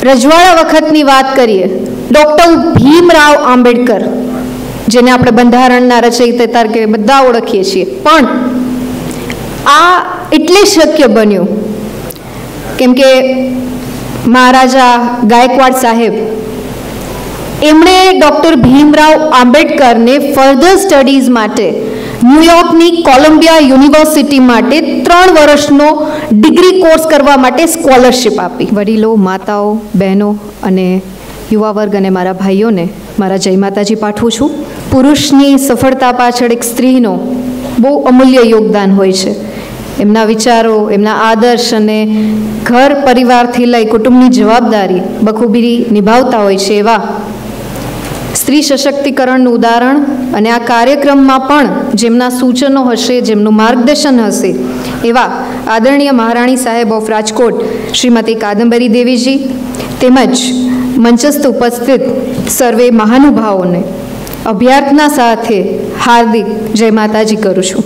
રજવાડા વખતની વાત કરીએ, ડૉક્ટર ભીમરાવ આંબેડકર, જેને આપણે બંધારણના રચયિતા તરીકે બધા ઓળખીએ છીએ, પણ આ એટલે શક્ય બન્યું કેમ કે મહારાજા ગાયકવાડ સાહેબ એમણે ડૉક્ટર ભીમરાવ આંબેડકરને ફર્ધર સ્ટડીઝ માટે ન્યૂયોર્કની કોલંબિયા યુનિવર્સિટી માટે 3 વર્ષનો ડિગ્રી કોર્સ કરવા માટે સ્કોલરશિપ આપી. વડીલો, માતાઓ, બહેનો અને યુવા વર્ગ અને મારા ભાઈઓને મારા જય માતાજી પાઠવું છું. પુરુષની સફળતા પાછળ એક સ્ત્રીનો બહુ અમૂલ્ય યોગદાન હોય છે. એમના વિચારો, એમના આદર્શ અને ઘર પરિવારથી લઈ કુટુંબની જવાબદારી બખૂબી નિભાવતા હોય છે. એવા સ્ત્રી સશક્તિકરણનું ઉદાહરણ અને આ કાર્યક્રમમાં પણ જેમના સૂચનો હશે, જેમનું માર્ગદર્શન હશે, એવા આદરણીય મહારાણી સાહેબ ઓફ રાજકોટ શ્રીમતી કાદંબરી દેવીજી તેમજ મંચસ્થ ઉપસ્થિત સર્વે મહાનુભાવોને અભ્યર્થના સાથે હાર્દિક જય માતાજી કરું છું.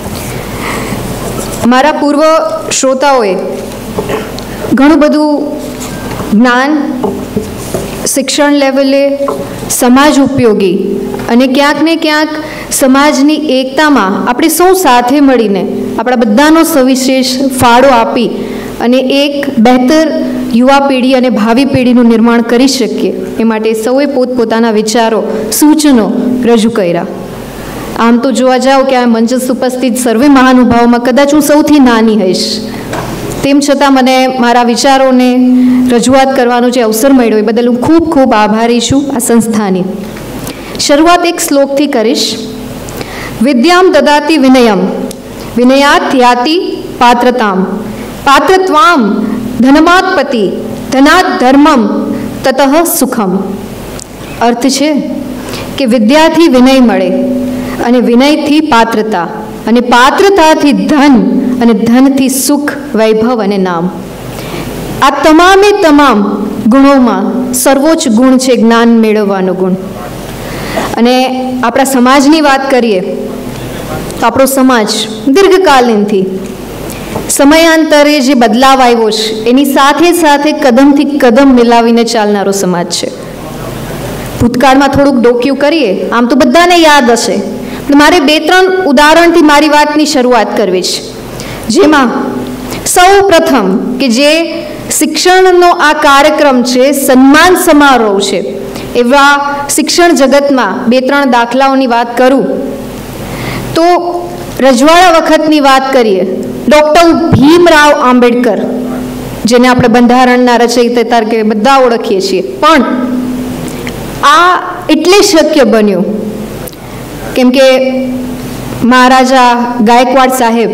મારા પૂર્વ શ્રોતાઓએ ઘણું બધું જ્ઞાન શિક્ષણ લેવલે સમાજ ઉપયોગી અને ક્યાંક ને ક્યાંક સમાજની એકતામાં આપણે સૌ સાથે મળીને આપણા બધાનો સવિશેષ ફાળો આપી અને એક બહેતર યુવા પેઢી અને ભાવિ પેઢીનું નિર્માણ કરી શકીએ એ માટે સૌએ પોતપોતાના વિચારો, સૂચનો રજૂ કર્યા. આમ તો જોવા જાઓ કે આ મંચસ્થ ઉપસ્થિત સર્વે મહાનુભાવોમાં કદાચ હું સૌથી નાની હઈશ, તેમ છતાં મને મારા વિચારોને રજૂઆત કરવાનો જે અવસર મળ્યો એ બદલ હું ખૂબ ખૂબ આભારી છું આ સંસ્થાની. શરૂઆત એક શ્લોકથી કરીશ. વિદ્યામ દદાતિ વિનયમ, વિનયાત યાતિ પાત્રતામ, પાત્રત્વામ ધનમાત્પતિ, ધનાત ધર્મમ, તતઃ સુખમ. અર્થ છે કે વિદ્યાથી વિનય મળે અને વિનયથી પાત્રતા અને પાત્રતાથી ધન અને ધનથી સુખ, વૈભવ અને નામ. આ તમામે તમામ ગુણોમાં સર્વોચ્ચ ગુણ છે જ્ઞાન મેળવવાનો ગુણ. અને આપણા સમાજની વાત કરીએ તો આપણો સમાજ દીર્ઘકાલીનથી સમયાંતરે જે બદલાવ આવ્યો છે એની સાથે સાથે કદમથી કદમ મિલાવીને ચાલનારો સમાજ છે. ભૂતકાળમાં થોડુંક ડોક્યું કરીએ, આમ તો બધાને યાદ હશે, પણ મારે 2-3 ઉદાહરણથી મારી વાતની શરૂઆત કરવી છે. જેમાં સૌ પ્રથમ કે જે શિક્ષણનો આ કાર્યક્રમ છે, સન્માન સમારોહ છે, એવા શિક્ષણ જગતમાં 2-3 દાખલાઓની વાત કરું તો રજવાડા વખતની વાત કરીએ, ડૉક્ટર ભીમરાવ આંબેડકર, જેને આપણે બંધારણના રચયિતા તરીકે બધા ઓળખીએ છીએ, પણ આ એટલે શક્ય બન્યું કેમ કે મહારાજા ગાયકવાડ સાહેબ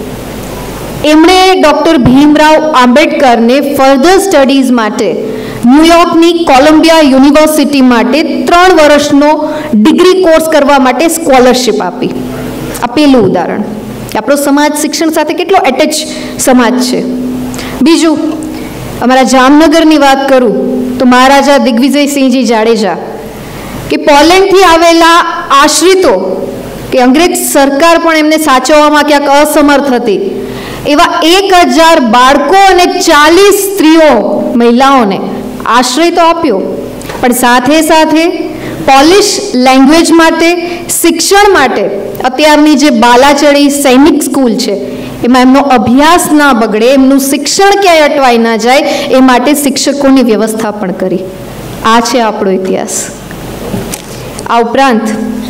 એમણે ડૉક્ટર ભીમરાવ આંબેડકરને ફર્ધર સ્ટડીઝ માટે ન્યૂયોર્કની કોલંબિયા યુનિવર્સિટી માટે 3 વર્ષનો ડિગ્રી કોર્સ કરવા માટે સ્કોલરશિપ આપી. આ પહેલું ઉદાહરણ કે આપણો સમાજ શિક્ષણ સાથે કેટલો એટેચ સમાજ છે. બીજું, અમારા જામનગરની વાત કરું તો મહારાજા દિગ્વિજયસિંહજી જાડેજા કે પોલેન્ડથી આવેલા આશ્રિતો કે અંગ્રેજ સરકાર પણ એમને સાચવવામાં ક્યાંક અસમર્થ હતી, એવા 1000 બાળકો અને 40 સ્ત્રીઓ, મહિલાઓને આશ્રય તો આપ્યો, પણ સાથે સાથે પોલિશ લેંગ્વેજ માટે, શિક્ષણ માટે અત્યારની જે બાલાચડી સૈનિક સ્કૂલ છે એમાં એમનો અભ્યાસ ના બગડે, એમનું શિક્ષણ ક્યાંય અટવાઈ ના જાય એ માટે શિક્ષકોની વ્યવસ્થા પણ કરી. આ છે આપણો ઇતિહાસ. આ ઉપરાંત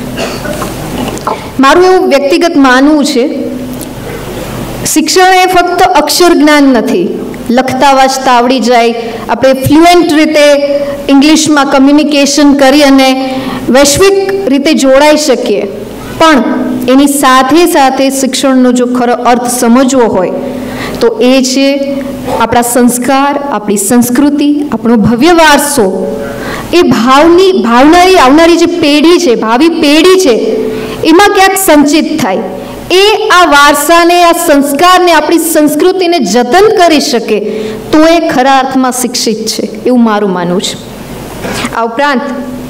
મારું એવું વ્યક્તિગત માનવું છે, શિક્ષણ એ ફક્ત અક્ષર જ્ઞાન નથી. લખતા વાંચતા આવડી જાય, આપણે ફ્લુએન્ટ રીતે ઇંગ્લિશમાં કમ્યુનિકેશન કરી અને વૈશ્વિક રીતે જોડાઈ શકીએ, પણ એની સાથે સાથે શિક્ષણનો જો ખરો અર્થ સમજવો હોય તો એ છે આપણા સંસ્કાર, આપણી સંસ્કૃતિ, આપણો ભવ્ય વારસો. એ ભાવનારી આવનારી જે પેઢી છે, ભાવિ પેઢી છે, એમાં ક્યાંક સંચિત થાય. એ આ વારસાને, આ સંસ્કારને, આપણી સંસ્કૃતિને જતન કરી શકે તો એ ખરા અર્થમાં શિક્ષિત છે, એવું મારું માનવું છે. આ ઉપરાંત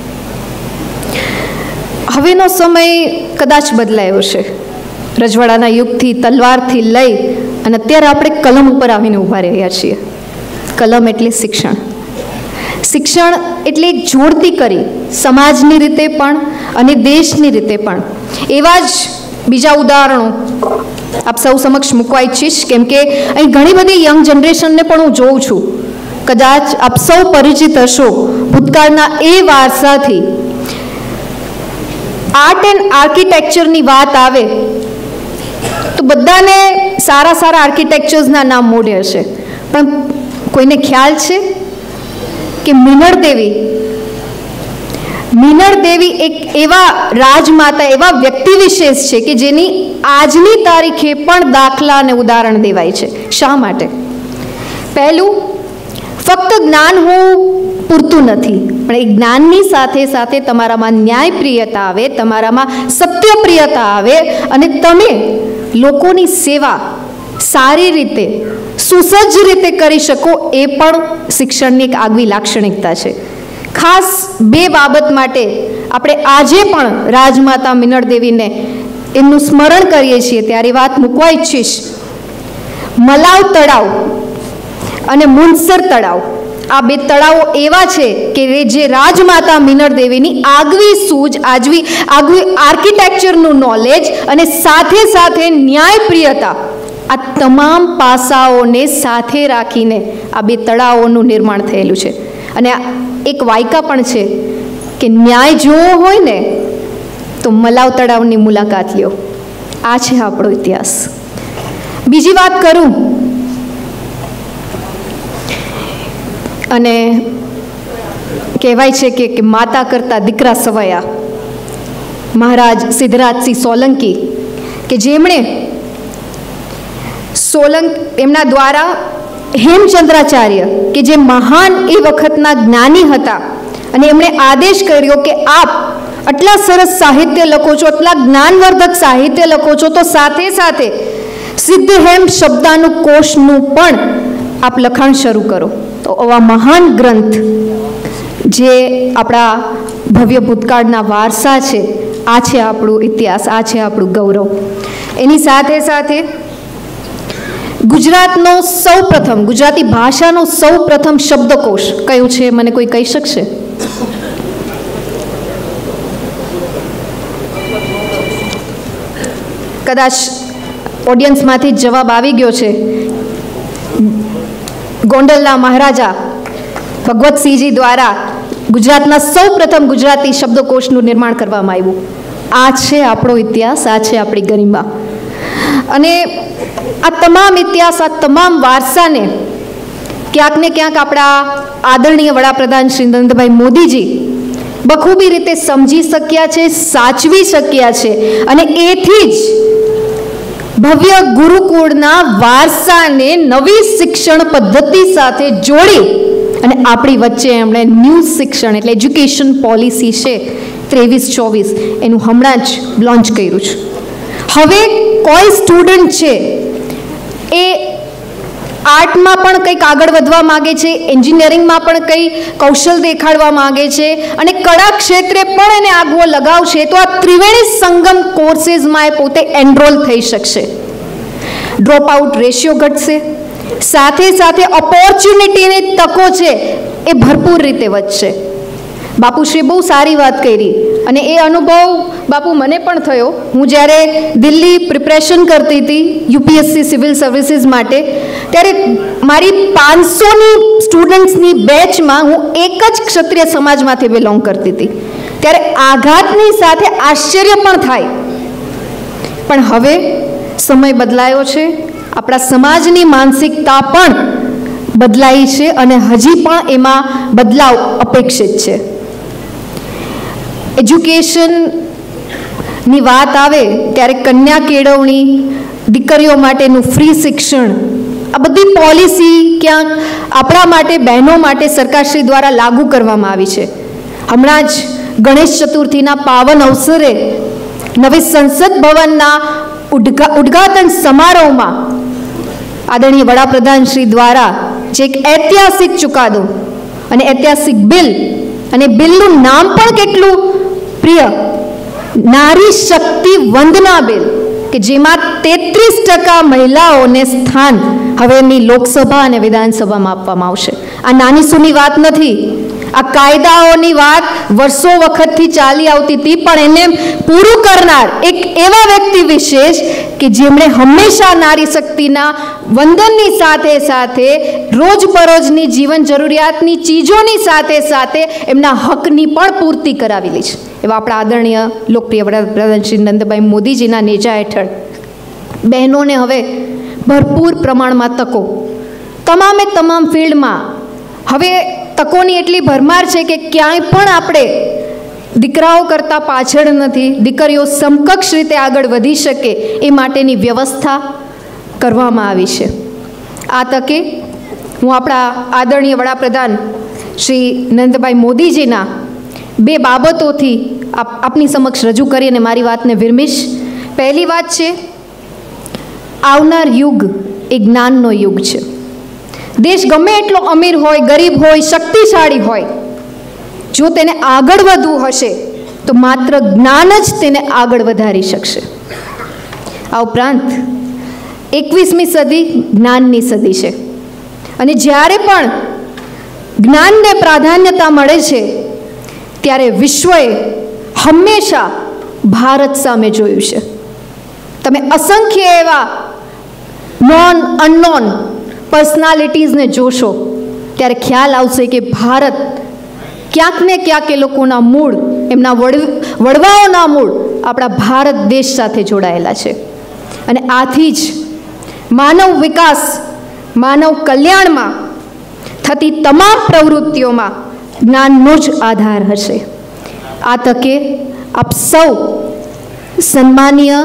હવેનો સમય કદાચ બદલાયો છે. રજવાડાના યુગથી, તલવારથી લઈ અને અત્યારે આપણે કલમ ઉપર આવીને ઊભા રહ્યા છીએ. કલમ એટલે શિક્ષણ. શિક્ષણ એટલે એક જોડતી કરી સમાજની રીતે પણ અને દેશની રીતે પણ. એવા જ બીજા ઉદાહરણો આપ સૌ સમક્ષ મૂકવા ઈચ્છીશ, કેમ કે અહીં ઘણી બધી યંગ જનરેશનને પણ હું જોઉં છું. કદાચ આપ સૌ પરિચિત હશો ભૂતકાળના એ વારસાથી. આર્ટ એન્ડ આર્કિટેક્ચરની વાત આવે તો બધાને સારા સારા આર્કિટેક્ચર્સના નામ મોઢે હશે, પણ કોઈને ખ્યાલ છે કે મીનળ દેવી એક એવા રાજમાતા, એવા વ્યક્તિ વિશેષ છે કે જેની આજની તારીખે પણ દાખલા અને ઉદાહરણ દેવાય છે. શા માટે? પહેલું, ફક્ત જ્ઞાન હોવું પૂરતું નથી, પણ એ જ્ઞાનની સાથે સાથે તમારામાં ન્યાયપ્રિયતા આવે, તમારામાં સત્યપ્રિયતા આવે અને તમે લોકોની સેવા સારી રીતે સુસજ્જ રીતે કરી શકો, એ પણ શિક્ષણની એક આગવી લાક્ષણિકતા છે. ખાસ બે બાબત માટે આપણે આજે પણ રાજમાતા મીનળ દેવીને એમનું સ્મરણ કરીએ છીએ ત્યારે વાત મૂકવા ઈચ્છીશ. મલાવ તળાવ અને મુનસર તળાવ, આ બે તળાવો એવા છે કે જે રાજમાતા મીનળ દેવીની આગવી સૂઝ, આગવી આર્કિટેક્ચરનું નોલેજ અને સાથે સાથે ન્યાયપ્રિયતા, આ તમામ પાસાઓને સાથે રાખીને આ બે તળાવોનું નિર્માણ થયેલું છે. અને એક વાયકા પણ છે કે ન્યાય જોવો હોય ને તો મલાવ તળાવની મુલાકાત લ્યો. આ છે આપણો ઇતિહાસ. બીજી વાત કરું, અને કહેવાય છે કે માતા કરતા દીકરા સવાયા. મહારાજ સિદ્ધરાજસિંહ સોલંકી કે જેમણે એમના દ્વારા હેમચંદ્રાચાર્ય કે જે મહાન એ વખતના જ્ઞાની હતા, અને એમણે આદેશ કર્યો કે આપ આટલા સરસ સાહિત્ય લખો છો, આટલા જ્ઞાનવર્ધક સાહિત્ય લખો છો, તો સાથે સાથે સિદ્ધ હેમ શબ્દાનુકોશનું પણ આપ લખાણ શરૂ કરો. તો આવા મહાન ગ્રંથ જે આપણા ભવ્ય ભૂતકાળના વારસા છે, આ છે આપણું ઇતિહાસ, આ છે આપણું ગૌરવ. એની સાથે સાથે ગુજરાતનો સૌપ્રથમ, ગુજરાતી ભાષાનો સૌપ્રથમ શબ્દકોશ કયું છે, મને કોઈ કહી શકશે? કદાચ ઓડિયન્સમાંથી જવાબ આવી ગયો છે. ગોંડલના મહારાજા ભગવતસિંહજી દ્વારા ગુજરાતના સૌપ્રથમ ગુજરાતી શબ્દકોશનું નિર્માણ કરવામાં આવ્યું. આ છે આપણો ઇતિહાસ, આ છે આપણી ગરિમા. અને આ તમામ ઇતિહાસ, આ તમામ વારસાને ક્યાંક ને ક્યાંક આપણા આદરણીય વડાપ્રધાન શ્રી નરેન્દ્રભાઈ મોદીજી બખૂબી રીતે સમજી શક્યા છે, સાચવી શક્યા છે, અને એથી જ ભવ્ય ગુરુકુળના વારસાને નવી શિક્ષણ પદ્ધતિ સાથે જોડી અને આપણી વચ્ચે એમણે ન્યૂ શિક્ષણ એટલે એજ્યુકેશન પોલિસી છે 23-24 એનું હમણાં જ લોન્ચ કર્યું છે. હવે કોઈ સ્ટુડન્ટ છે એ આર્ટમાં પણ કંઈક આગળ વધવા માગે છે, એન્જિનિયરિંગમાં પણ કંઈ કૌશલ દેખાડવા માગે છે, અને કળા ક્ષેત્રે પણ એને આગવો લગાવ છે, તો આ ત્રિવેણી સંગમ કોર્સીસમાં એ પોતે એનરોલ થઈ શકશે. ડ્રોપ આઉટ રેશિયો ઘટશે, સાથે સાથે ઓપોર્ચ્યુનિટીની તકો છે એ ભરપૂર રીતે વધશે. બાપુશ્રી બહુ સારી વાત કરી, અને એ અનુભવ બાપુ મને પણ થયો. હું જ્યારે દિલ્હી પ્રિપરેશન કરતી હતી યુપીએસસી સિવિલ સર્વિસીસ માટે, ત્યારે મારી 500ની સ્ટુડન્ટ્સની બેચમાં હું એક જ ક્ષત્રિય સમાજમાંથી બિલોંગ કરતી હતી. ત્યારે આઘાતની સાથે આશ્ચર્ય પણ થાય. પણ હવે સમય બદલાયો છે, આપણા સમાજની માનસિકતા પણ બદલાઈ છે, અને હજી પણ એમાં બદલાવ અપેક્ષિત છે. એજ્યુકેશનની વાત આવે ત્યારે કન્યા કેળવણી, દીકરીઓ માટેનું ફ્રી શિક્ષણ, આ બધી પોલિસી ક્યાંક આપણા માટે, બહેનો માટે સરકારશ્રી દ્વારા લાગુ કરવામાં આવી છે. હમણાં જ ગણેશ ચતુર્થીના પાવન અવસરે નવી સંસદ ભવનના ઉદ્ઘાટન સમારોહમાં આદરણીય વડાપ્રધાન શ્રી દ્વારા જે એક ઐતિહાસિક ચુકાદો અને ઐતિહાસિક બિલ, અને બિલનું નામ પણ કેટલું પ્રિય, નારી શક્તિ વંદના બિલ, કે જેમાં 33% મહિલાઓને સ્થાન હવેની લોકસભા અને વિધાનસભામાં આપવામાં આવશે. આ નાની સૂની વાત નથી. આ કાયદાઓની વાત વર્ષો વખતથી ચાલી આવતી હતી, પણ એને પૂરું કરનાર એક એવા વ્યક્તિ વિશેષ કે જેમણે હંમેશા નારી શક્તિના વંદનની સાથે સાથે રોજબરોજની જીવન જરૂરિયાતની ચીજોની સાથે સાથે એમના હકની પણ પૂર્તિ કરાવેલી છે. એવા આપણા આદરણીય લોકપ્રિય વડાપ્રધાન શ્રી નરેન્દ્રભાઈ મોદીજીના નેજા હેઠળ બહેનોને હવે ભરપૂર પ્રમાણમાં તકો, તમામે તમામ ફિલ્ડમાં હવે તકોની એટલી ભરમાર છે કે ક્યાંય પણ આપણે દીકરાઓ કરતાં પાછળ નથી. દીકરીઓ સમકક્ષ રીતે આગળ વધી શકે એ માટેની વ્યવસ્થા કરવામાં આવી છે. આ તકે હું આપણા આદરણીય વડાપ્રધાન શ્રી નરેન્દ્રભાઈ મોદીજીના બે બાબતોથી આપની સમક્ષ રજૂ કરીને મારી વાતને વિરમીશ. પહેલી વાત છે, આવનાર યુગ એ જ્ઞાનનો યુગ છે. દેશ ગમે એટલો અમીર હોય, ગરીબ હોય, શક્તિશાળી હોય, જો તેને આગળ વધવું હશે તો માત્ર જ્ઞાન જ તેને આગળ વધારી શકશે. આ ઉપરાંત 21મી સદી જ્ઞાનની સદી છે અને જ્યારે પણ જ્ઞાનને પ્રાધાન્યતા મળે છે ત્યારે વિશ્વએ હંમેશા ભારત સામે જોયું છે. તમે અસંખ્ય એવા નોન અનનોન પર્સનાલિટીઝને જોશો ત્યારે ખ્યાલ આવશે કે ભારત ક્યાંક ને ક્યાંક એ લોકોના મૂળ, એમના વડવાઓના મૂળ આપણા ભારત દેશ સાથે જોડાયેલા છે. અને આથી જ માનવ વિકાસ, માનવ કલ્યાણમાં થતી તમામ પ્રવૃત્તિઓમાં જ્ઞાનનો જ આધાર હશે. આ તકે આપ સૌ સન્માનીય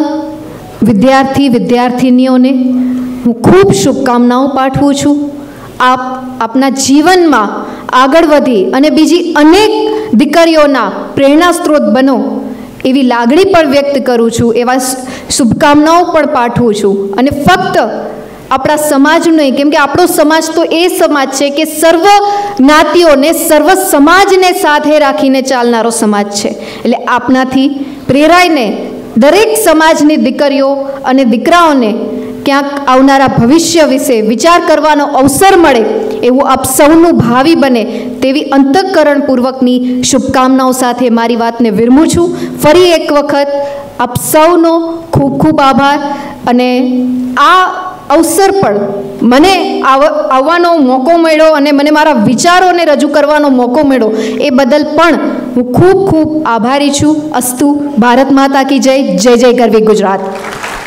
વિદ્યાર્થીનીઓને હું ખૂબ શુભકામનાઓ પાઠવું છું. આપ આપના જીવનમાં આગળ વધી અને બીજી અનેક દીકરીઓના પ્રેરણા સ્ત્રોત બનો એવી લાગણી પણ વ્યક્ત કરું છું, એવા શુભકામનાઓ પણ પાઠવું છું. અને ફક્ત આપણા સમાજનું નહીં, કેમ કે આપણો સમાજ તો એ સમાજ છે કે સર્વ જ્ઞાતિઓને, સર્વ સમાજને સાથે રાખીને ચાલનારો સમાજ છે. એટલે આપનાથી પ્રેરાઈને દરેક સમાજની દીકરીઓ અને દીકરાઓને ક્યાંક આવનારા ભવિષ્ય વિશે વિચાર કરવાનો અવસર મળે એવું આપ સૌનું ભાવિ બને તેવી અંતઃકરણપૂર્વકની શુભકામનાઓ સાથે મારી વાતને વિરમું છું. ફરી એક વખત આપ સૌનો ખૂબ ખૂબ આભાર. અને આ અવસર પર મને આવવાનો મોકો મળ્યો અને મને મારા વિચારોને રજૂ કરવાનો મોકો મળ્યો એ બદલ પણ હું ખૂબ ખૂબ આભારી છું. અસ્તુ. ભારત માતા કી જય. જય જય ગરવી ગુજરાત.